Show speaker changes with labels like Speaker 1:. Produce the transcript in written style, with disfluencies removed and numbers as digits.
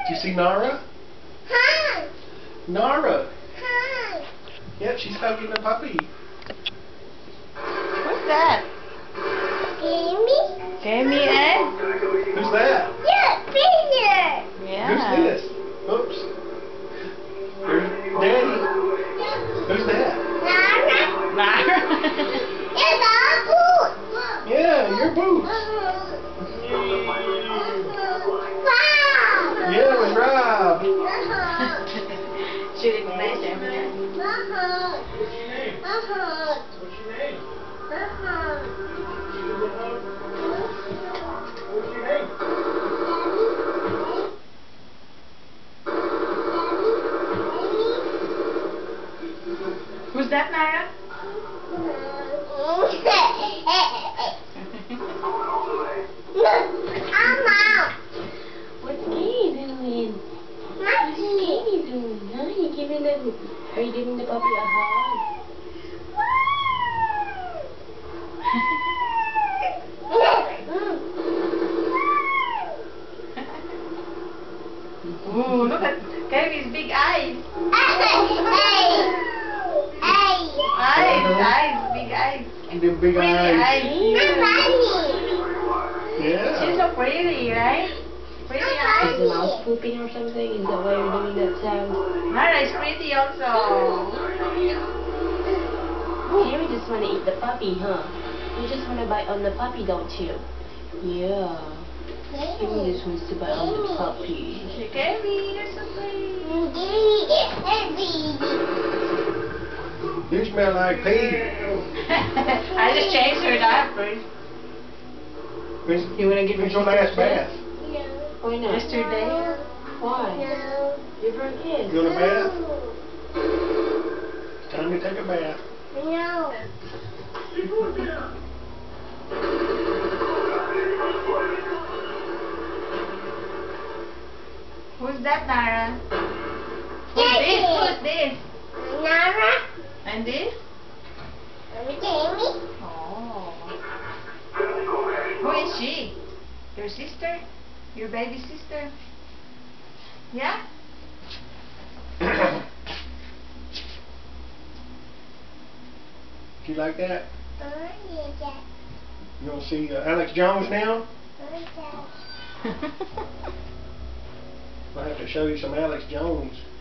Speaker 1: You see Nara?
Speaker 2: Hi.
Speaker 1: Nara.
Speaker 2: Hi.
Speaker 1: Yep, she's hugging the puppy.
Speaker 3: What's that?
Speaker 2: Kaime.
Speaker 3: Kaime, eh?
Speaker 1: Who's that?
Speaker 2: Your finger.
Speaker 3: Yeah.
Speaker 1: Who's this? Oops. There's Daddy. Who's that?
Speaker 2: Nyara.
Speaker 3: Nyara.
Speaker 2: It's our boot.
Speaker 1: Yeah, your boots.
Speaker 2: Wow.
Speaker 1: Yeah, with Rob.
Speaker 3: She looks nice every time.
Speaker 1: What's your name? What's your name?
Speaker 3: Who's that, Nyara? What's Katie doing? What's Katie doing? Huh? Are you giving the puppy a hug? Ooh, look at Katie's big eyes. Eyes, big eyes.
Speaker 1: The big
Speaker 3: Pretty
Speaker 1: eyes. Yeah.
Speaker 3: She's so pretty, right? Pretty eyes.
Speaker 4: Is the mouse pooping or something? Is that why you're doing that sound?
Speaker 3: Nyara is pretty also.
Speaker 4: Harry just want to eat the puppy, huh? You just want to bite on the puppy, don't you? Yeah. Harry just wants to bite on the puppy.
Speaker 3: Katie, you're so pretty.
Speaker 1: You smell like pee.
Speaker 3: I just changed her diapers
Speaker 1: When's
Speaker 4: You want to give her
Speaker 1: your last bath?
Speaker 4: Why not?
Speaker 3: yesterday.
Speaker 4: Why? Give her a kiss.
Speaker 1: You want a bath? It's time to take a bath.
Speaker 2: No.
Speaker 3: Who's that, Nyara? Who's this? Who's this?
Speaker 2: Nyara.
Speaker 3: And this?
Speaker 2: Kaime.
Speaker 3: Oh. Who is she? Your sister? Your baby sister? Yeah?
Speaker 1: You like that?
Speaker 2: Oh, yeah.
Speaker 1: You want to see Alex Jones now?
Speaker 2: Oh, yeah.
Speaker 1: I'll have to show you some Alex Jones.